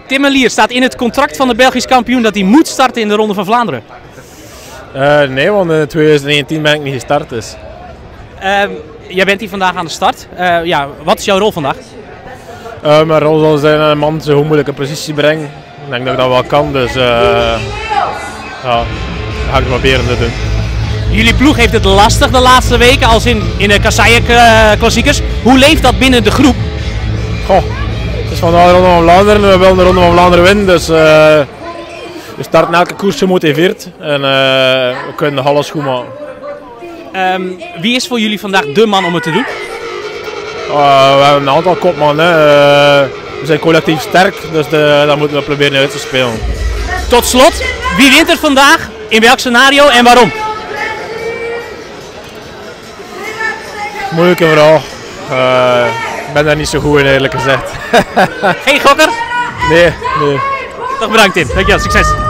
Tim Merlier, staat in het contract van de Belgisch kampioen dat hij moet starten in de Ronde van Vlaanderen? Nee, want in 2019 ben ik niet gestart. Dus. Jij bent hier vandaag aan de start. Ja, wat is jouw rol vandaag? Mijn rol zal zijn een man zo moeilijke positie brengen. Ik denk dat ik dat wel kan, dus ja, dat ga ik proberen te doen. Jullie ploeg heeft het lastig de laatste weken, als in de Kasseier klassiekers. Hoe leeft dat binnen de groep? Goh, het is vandaag de Ronde van Vlaanderen, we willen de Ronde van Vlaanderen winnen, dus we starten elke koers gemotiveerd en we kunnen alles goed maken. Wie is voor jullie vandaag de man om het te doen? We hebben een aantal kopmannen, we zijn collectief sterk, dus dat moeten we proberen uit te spelen. Tot slot, wie wint er vandaag, in welk scenario en waarom? Moeilijke vraag. Ik ben daar niet zo goed in, eerlijk gezegd. Geen gokker? Nee. Toch bedankt Tim, dankjewel, succes!